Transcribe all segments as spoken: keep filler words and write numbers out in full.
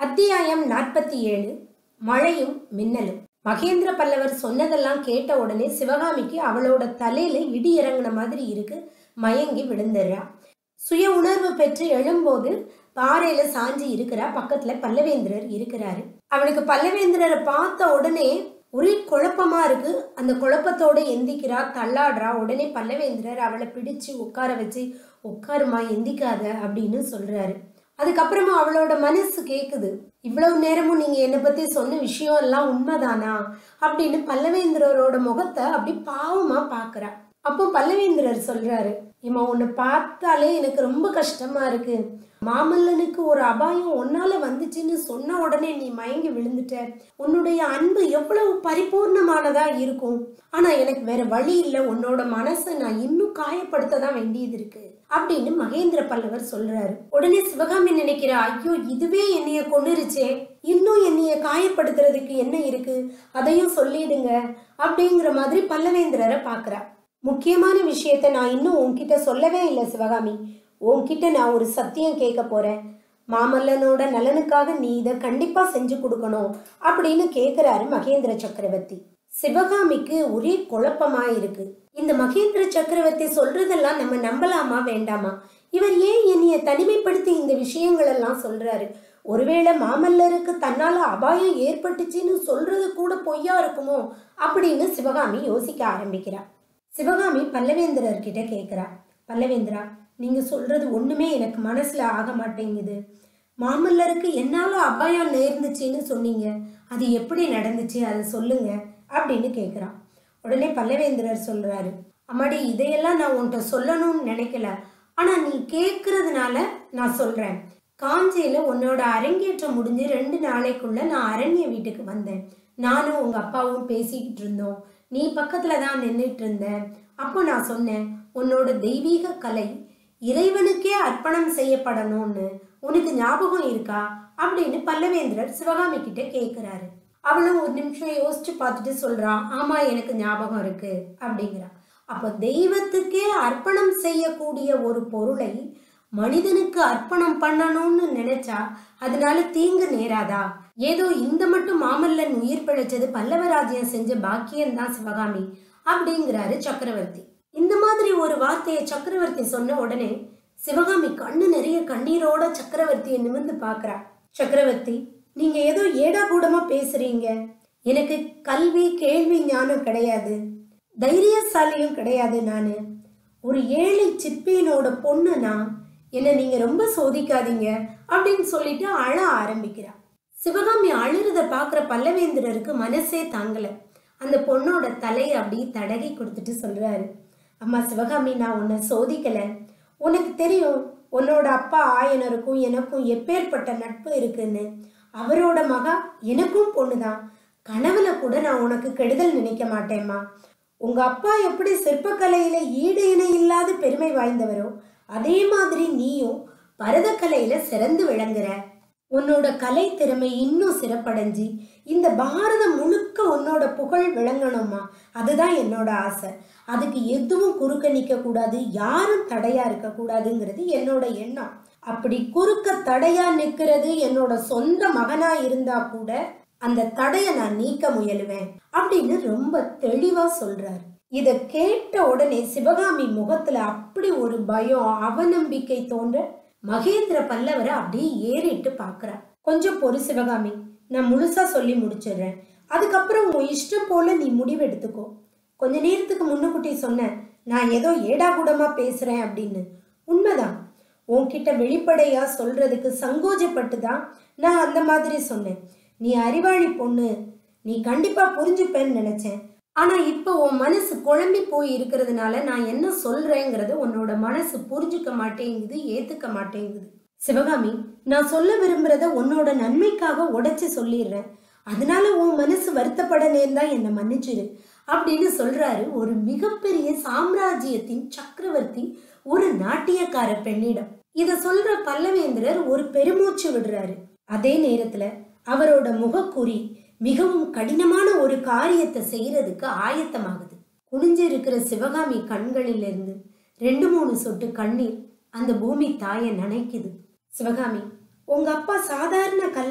அத்தியாயம் நாற்பத்தி ஏழு. மழையும் மின்னலும். மகேந்திர பல்லவர் சொன்னதெல்லாம் கேட்ட உடனே சிவகாமிக்கு அவளோட தலையில இடி இறங்கின மாதிரி இருக்கு. மயங்கி விழுந்துடுறா. சுய உணர்வு பெற்று எழும்போது பாறையில சாஞ்சி இருக்கிறா. பக்கத்துல பல்லவேந்திரர் இருக்கிறாரு. அவளுக்கு பல்லவேந்திரரை பார்த்த உடனே ஒரே குழப்பமா இருக்கு. அந்த குழப்பத்தோட எந்திக்கிறா, தள்ளாடுறா. உடனே பல்லவேந்திரர் அவளை பிடிச்சு உட்கார வச்சு, உட்காருமா, எந்திக்காத அப்படின்னு சொல்றாரு. அதுக்கப்புறமா அவளோட மனசு கேக்குது, இவ்வளவு நேரமும் நீங்க என்னை பத்தி சொன்ன விஷயம் எல்லாம் உண்மைதானா அப்படின்னு பல்லவேந்திரரோட முகத்தை அப்படி பாவமா பாக்குறா. அப்போ பல்லவேந்திரர் சொல்றாரு, இம்மா உன்னை பார்த்தாலே எனக்கு ரொம்ப கஷ்டமா இருக்கு. மாமல்லனுக்கு ஒரு அபாயம் உன்னால வந்துச்சுன்னு சொன்ன உடனே நீ மயங்கி விழுந்துட்ட. உன்னுடைய அன்பு எவ்வளவு பரிபூர்ணமானதா இருக்கும். ஆனா எனக்கு வேற வழி இல்லை. உன்னோட மனசை நான் இன்னும் காயப்படுத்த தான் வேண்டியது இருக்கு அப்படின்னு மகேந்திர பல்லவர் சொல்றாரு. உடனே சிவகாமி நினைக்கிறா, ஐயோ இதுவே என்னைய கொன்னுருச்சே, இன்னும் என்னைய காயப்படுத்துறதுக்கு என்ன இருக்கு, அதையும் சொல்லிடுங்க அப்படிங்கிற மாதிரி பல்லவேந்திரரை பாக்குறா. முக்கியமான விஷயத்த நான் இன்னும் உன்கிட்ட சொல்லவே இல்லை சிவகாமி. உன்கிட்ட நான் ஒரு சத்தியம் கேட்க போறேன். மாமல்லனோட நலனுக்காக நீ இதை கண்டிப்பா செஞ்சு கொடுக்கணும் அப்படின்னு கேட்கிறாரு மகேந்திர சக்கரவர்த்தி. சிவகாமிக்கு ஒரே குழப்பமா இருக்கு. இந்த மகேந்திர சக்கரவர்த்தி சொல்றதெல்லாம் நம்ம நம்பலாமா வேண்டாமா? இவர் ஏன் என்னைய தனிமைப்படுத்தி இந்த விஷயங்கள் எல்லாம் சொல்றாரு? ஒருவேளை மாமல்லருக்கு தன்னால அபாயம் ஏற்பட்டுச்சுன்னு சொல்றது கூட பொய்யா இருக்குமோ அப்படின்னு சிவகாமி யோசிக்க ஆரம்பிக்கிறா. சிவகாமி பல்லவேந்திரர் கிட்ட கேக்குறா, பல்லவேந்திரா, நீங்க சொல்றது ஒண்ணுமே எனக்கு மனசுல ஆக மாட்டேங்குது. மாமல்லருக்கு என்னால அபாயம் நேர்ந்துச்சுன்னு சொன்னீங்க, அது எப்படி நடந்துச்சு அதை சொல்லுங்க அப்படின்னு கேக்குறான். உடனே பல்லவேந்திரர் சொல்றாரு, அம்மாடி இதையெல்லாம் நான் உன்கிட்ட சொல்லணும்னு நினைக்கல, ஆனா நீ கேக்குறதுனால நான் சொல்றேன். காஞ்சியில உன்னோட அரங்கேற்றம் முடிஞ்சு ரெண்டு நாளைக்குள்ள நான் அரண்ய வீட்டுக்கு வந்தேன். நானும் உங்க அப்பாவும் பேசிக்கிட்டு இருந்தோம். நீ பக்கத்துல தான் நின்றுட்டு இருந்த. அப்போ நான் சொன்னேன், உன்னோட தெய்வீக கலை இறைவனுக்கே அர்ப்பணம் செய்யப்படணும்னு உனக்கு ஞாபகம் இருக்கா அப்படின்னு பல்லவேந்திரர் சிவகாமி கிட்ட கேக்குறாரு. அவளும் ஒரு நிமிஷம் யோசிச்சு பார்த்துட்டு சொல்றா, ஆமா எனக்கு ஞாபகம் இருக்கு அப்படிங்கிறா. அப்ப தெய்வத்துக்கே அர்ப்பணம் செய்யக்கூடிய ஒரு பொருளை மனிதனுக்கு அர்ப்பணம் பண்ணணும்னு நினைச்சா அதனால தீங்கு நேராதா? ஏதோ இந்த மட்டும் மாமல்லன் உயிர் பிழைச்சது பல்லவராஜ்யம் செஞ்ச பாக்கியம்தான் சிவகாமி அப்படிங்கிறாரு சக்கரவர்த்தி. இந்த மாதிரி ஒரு வார்த்தையை சக்கரவர்த்தி சொன்ன உடனே சிவகாமி கண்ணு நிறைய கண்ணீரோட சக்கரவர்த்தியை நிமிர்ந்து பாக்குறா. சக்கரவர்த்தி, நீங்க ஏதோ ஏடா கூடமா பேசுறீங்க. எனக்கு கல்வி கேள்வி ஞானம் கிடையாது, தைரியசாலியும் கிடையாது. நானு ஒரு ஏழை சிற்பியனோட பொண்ணு. நான் என்ன நீங்க ரொம்ப சோதிக்காதீங்க அப்படின்னு சொல்லிட்டு அழ ஆரம்பிக்கிறா. சிவகாமி அழுறத பாக்குற பல்லவேந்திரருக்கு மனசே தாங்கல. அந்த பொண்ணோட தலையை அப்படி தடகி கொடுத்துட்டு சொல்றாரு, அம்மா சிவகாமி, நான் உன்னை சோதிக்கல. உனக்கு தெரியும் உன்னோட அப்பா ஆயனருக்கும் எனக்கும் எப்பேற்பட்ட நட்பு இருக்குன்னு. அவரோட மகா எனக்கும் பொண்ணுதான். கனவுல கூட நான் உனக்கு கெடுதல் நினைக்க மாட்டேம்மா. உங்க அப்பா எப்படி சிற்பக்கலையில ஈடு இணை இல்லாத பெருமை வாய்ந்தவரோ அதே மாதிரி நீயும் பரதக்கலையில சிறந்து விளங்குற. உன்னோட கலை திறமை இன்னும் சிறப்படைஞ்சி இந்த பாரதம் முழுக்க உன்னோட புகழ் விளங்கணுமா, அதுதான் என்னோட ஆசை. அதுக்கு எதுவும் குறுக்க நிக்க கூடாது, யாரும் தடையா இருக்க கூடாதுங்கிறது என்னோட எண்ணம். அப்படி குறுக்க தடையா நிக்கிறது என்னோட சொந்த மகனா இருந்தா கூட அந்த தடைய நான் நீக்க முயலுவேன் அப்படின்னு ரொம்ப தெளிவா சொல்றாரு. இத கேட்ட உடனே சிவகாமி முகத்துல அப்படி ஒரு பயம், அவநம்பிக்கை தோன்ற மகேந்திர பல்லவரை அப்படியே ஏறிட்டு பாக்குறா. கொஞ்சம் பொறு சிவகாமி, நான் முழுசா சொல்லி முடிச்சிடுறேன். அதுக்கப்புறம் உன் இஷ்டம் போல நீ முடிவு எடுத்துக்கோ. கொஞ்ச நேரத்துக்கு முன்னுக்குட்டி சொன்ன நான் ஏதோ ஏடா கூடமா பேசுறேன் அப்படின்னு. உண்மைதான், உன்கிட்ட வெளிப்படையா சொல்றதுக்கு சங்கோஜப்பட்டுதான் நான் அந்த மாதிரி சொன்னேன். நீ அறிவாளி பொண்ணு, நீ கண்டிப்பா புரிஞ்சுப்பேன்னு நினைச்சேன். ஆனா இப்ப உன் மனசு குழம்பி போய் இருக்கிறதுனால நான் என்ன சொல்றேங்கிறது உன்னோட மனசு புரிஞ்சுக்க மாட்டேங்குது, ஏத்துக்க மாட்டேங்குது. சிவகாமி, நான் சொல்ல விரும்புறத உன்னோட நன்மைக்காக உடைச்சு சொல்லிடுறேன். அதனால உன் மனசு வருத்தப்பட நேர்ந்தா என்னை மன்னிச்சிரு அப்படின்னு சொல்றாரு ஒரு மிகப்பெரிய சாம்ராஜ்யத்தின் சக்கரவர்த்தி ஒரு நாட்டியக்கார பெண்ணிடம். இத சொல்ற பல்லவேந்திரர் ஒரு பெருமூச்சு விடுறாரு. அதே நேரத்துல அவரோட முகக்குறி மிகவும் கடினமான ஒரு காரியத்தை செய்யறதுக்கு ஆயத்தமாகுது. குனிஞ்சு இருக்கிற சிவகாமி கண்களிலிருந்து ரெண்டு மூணு சொட்டு கண்ணீர் அந்த பூமி தாயை நனைக்குது. சிவகாமி, உங்க அப்பா சாதாரண கல்ல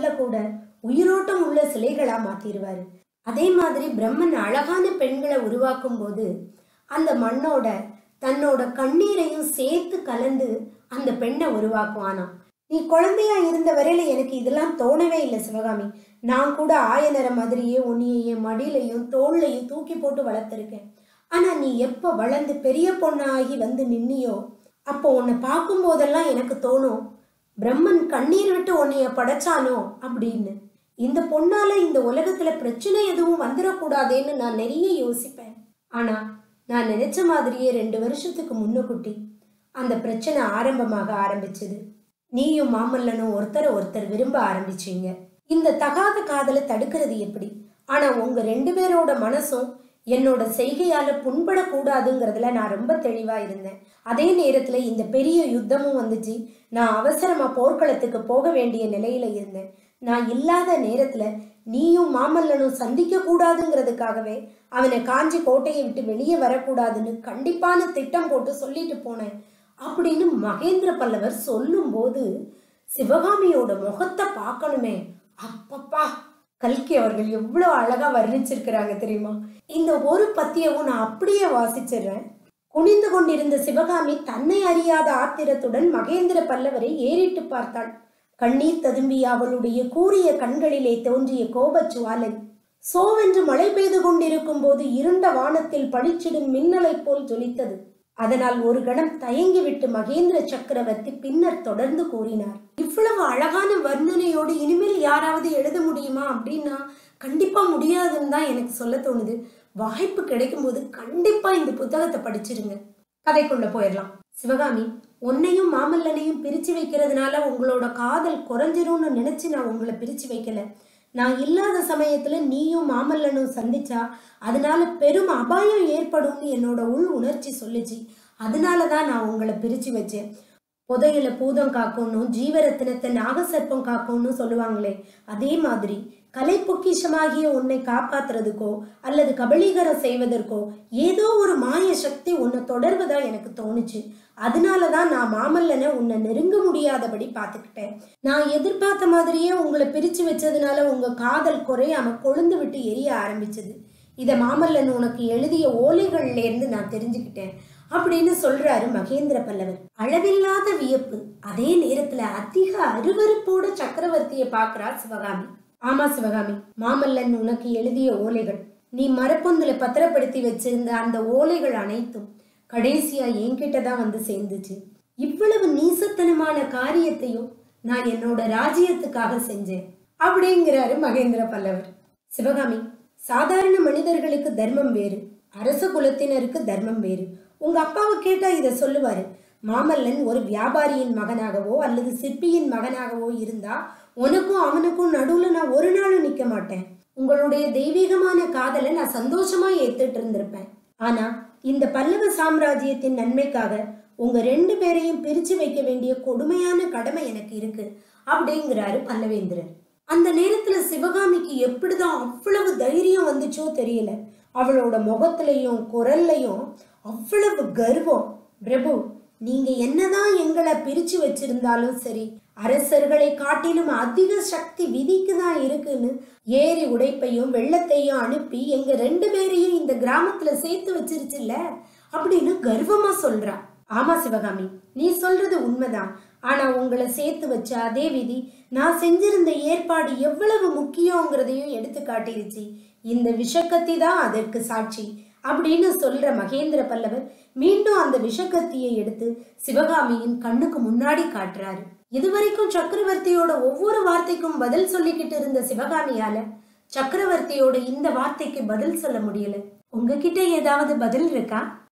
கல்ல கூட உயிரோட்டம் உள்ள சிலைகளா மாத்திடுவாரு. அதே மாதிரி பிரம்மன் அழகான பெண்களை உருவாக்கும் போது அந்த மண்ணோட தன்னோட கண்ணீரையும் சேர்த்து கலந்து அந்த பெண்ணை உருவாக்குவானா. நீ குழந்தையா இருந்த வரையில எனக்கு இதெல்லாம் தோணவே இல்லை சிவகாமி. நான் கூட ஆயனர மாதிரியே உன்னைய மடியிலையும் தோல்லையும் தூக்கி போட்டு வளர்த்துருக்கேன். ஆனா நீ எப்ப வளர்ந்து பெரிய பொண்ணாகி வந்து நின்னியோ அப்போ உன்னை பார்க்கும் போதெல்லாம் எனக்கு தோணும், பிரம்மன் கண்ணீர் விட்டு உன்னைய படைச்சானோ அப்படின்னு. இந்த பொண்ணால இந்த உலகத்துல பிரச்சனை எதுவும் வந்துடக்கூடாதேன்னு நான் நிறைய யோசிப்பேன். ஆனா நான் நினைச்ச மாதிரியே ரெண்டு வருஷத்துக்கு முன்னுக்குட்டி அந்த பிரச்சனை ஆரம்பமாக ஆரம்பிச்சது. நீயும் மாமல்லனும் ஒருத்தரை ஒருத்தர் விரும்ப ஆரம்பிச்சீங்க. இந்த தகாத காதலை தடுக்கிறது எப்படி? ஆனா உங்க ரெண்டு பேரோட மனசும் என்னோட செய்கையால புண்படக்கூடாதுங்கிறதுல நான் ரொம்ப தெளிவா இருந்தேன். அதே நேரத்துல இந்த பெரிய யுத்தமும் வந்துச்சு. நான் அவசரமா போர்க்களத்துக்கு போக வேண்டிய நிலையில இருந்தேன். நான் இல்லாத நேரத்துல நீயும் மாமல்லனும் சந்திக்க கூடாதுங்கிறதுக்காகவே அவனை காஞ்சி கோட்டையை விட்டு வெளியே வரக்கூடாதுன்னு கண்டிப்பான திட்டம் போட்டு சொல்லிட்டு போனேன் அப்படின்னு மகேந்திர பல்லவர் சொல்லும் போது சிவகாமியோட முகத்தை பார்க்கணுமே. அப்பப்பா, கல்கி அவர்கள் எவ்வளவு அழகா வர்ணிச்சிருக்கிறாங்க தெரியுமா? இந்த ஒரு பத்தியவும் நான் அப்படியே வாசிச்சிடுறேன். குனிந்து கொண்டிருந்த சிவகாமி தன்னை அறியாத ஆத்திரத்துடன் மகேந்திர பல்லவரை ஏறிட்டு பார்த்தாள். கண்ணீர் ததும்பிய அவளுடைய கூரிய கண்களிலே தோன்றிய கோபச்சுவாலை சோவென்று மழை பெய்து கொண்டிருக்கும் போது இருண்ட வானத்தில் பளிச்சிடும் மின்னலை போல் ஜொலித்தது. அதனால் ஒரு கணம் தயங்கிவிட்டு மகேந்திர சக்கரவர்த்தி பின்னர் தொடர்ந்து கூறினார். இவ்வளவு அழகான வர்ணனையோடு இனிமேல் யாராவது எழுத முடியுமா அப்படின்னா கண்டிப்பா முடியாதுன்னு தான் எனக்கு சொல்ல தோணுது. வாய்ப்பு கிடைக்கும் போது கண்டிப்பா இந்த புத்தகத்தை படிச்சிருங்க. கதைக்குள்ள போயிடலாம். சிவகாமி, உன்னையும் மாமல்லனையும் பிரிச்சு வைக்கிறதுனால உங்களோட காதல் குறைஞ்சிரும்னு நினைச்சு நான் உங்களை பிரிச்சு வைக்கல. நான் இல்லாத சமயத்துல நீயும் மாமல்லனும் சந்திச்சா அதனால பெரும் அபாயம் ஏற்படும்னு என்னோட உள் உணர்ச்சி சொல்லிச்சு. அதனாலதான் நான் உங்களை பிரிச்சு வச்சேன். புதையில பூதம் காக்கணும், ஜீவரத்தினத்தை நாகசர்ப்பம் காக்கணும்னு சொல்லுவாங்களே, அதே மாதிரி கலை பொக்கிஷமாகிய உன்னை காப்பாத்துறதுக்கோ அல்லது கபலீகரம் செய்வதற்கோ ஏதோ ஒரு மாய சக்தி உன்னை தொடர்வதா எனக்கு தோணுச்சு. அதனாலதான் நான் மாமல்லனை உன்னை நெருங்க முடியாதபடி பார்த்துக்கிட்டேன். நான் எதிர்பார்த்த மாதிரியே உங்களை பிரிச்சு வச்சதுனால உங்க காதல் குறையாம கொழுந்து விட்டு எரிய ஆரம்பிச்சது. இத மாமல்லன் உனக்கு எழுதிய ஓலைகள்ல இருந்து நான் தெரிஞ்சுக்கிட்டேன் அப்படின்னு சொல்றாரு மகேந்திர பல்லவர். அளவில்லாத வியப்பு, அதே நேரத்துல அதிக அருவருப்போட சக்கரவர்த்தியை பாக்குறா சிவகாமி. ஆமா சிவகாமி, மாமல்லன் உனக்கு எழுதிய ஓலைகள், நீ மரப்பொந்துல பத்திரப்படுத்தி வச்சிருந்த அந்த ஓலைகள் அனைத்தும் கடைசியா என்கிட்டதான் வந்து சேர்ந்துச்சு. இவ்வளவு நீசத்தனமான காரியத்தையும் நான் என்னோட ராஜ்யத்துக்காக செஞ்சேன் அப்படிங்கிறாரு மகேந்திர பல்லவர். சிவகாமி, சாதாரண மனிதர்களுக்கு தர்மம் வேறு, அரச குலத்தினருக்கு தர்மம் வேறு. உங்க அப்பாவை கேட்டா இத சொல்லுவாரு. மாமல்லன் ஒரு வியாபாரியின் மகனாகவோ அல்லது சிற்பியின் மகனாகவோ இருந்தா உனக்கும் அவனுக்கும் நடுவுல நான் ஒரு நாளும் நிக்க மாட்டேன். உங்களுடைய தெய்வீகமான காதலை நான் சந்தோஷமா ஏத்துட்டு இருந்திருப்பேன். ஆனா இந்த பல்லவ சாம்ராஜ்யத்தின் நன்மைக்காக உங்க ரெண்டு பேரையும் பிரிச்சு வைக்க வேண்டிய கொடுமையான கடமை எனக்கு இருக்கு அப்படிங்கிறாரு பல்லவேந்திரர். அந்த நேரத்துல சிவகாமிக்கு எப்படிதான் அவ்வளவு தைரியம் வந்துச்சோ தெரியல. அவளோட முகத்திலையும் குரல்லையும் அவ்வளவு கர்வம். பிரபு, நீங்க என்னதான் எங்களை பிரிச்சு வச்சிருந்தாலும் சரி, அரசர்களை காட்டிலும் அதிக சக்தி விதிக்கு தான் இருக்குன்னு ஏரி உடைப்பையும் வெள்ளத்தையும் அனுப்பி எங்க ரெண்டு பேரையும் இந்த கிராமத்துல சேர்த்து வச்சிருச்சுல்ல அப்படின்னு கர்வமா சொல்றா. ஆமா சிவகாமி, நீ சொல்றது உண்மைதான். ஆனா உங்களை சேர்த்து வச்ச அதே விதி நான் செஞ்சிருந்த ஏற்பாடு எவ்வளவு முக்கியங்கிறதையும் எடுத்து காட்டிருச்சு. இந்த விஷக்கத்தி தான் அதற்கு சாட்சி அப்படின்னு சொல்ற மகேந்திர பல்லவர் மீண்டும் அந்த விஷக்கத்தியை எடுத்து சிவகாமியின் கண்ணுக்கு முன்னாடி காட்டுறாரு. இதுவரைக்கும் சக்கரவர்த்தியோட ஒவ்வொரு வார்த்தைக்கும் பதில் சொல்லிக்கிட்டு இருந்த சிவகாமியால சக்கரவர்த்தியோட இந்த வார்த்தைக்கு பதில் சொல்ல முடியல. உங்ககிட்ட ஏதாவது பதில் இருக்கா?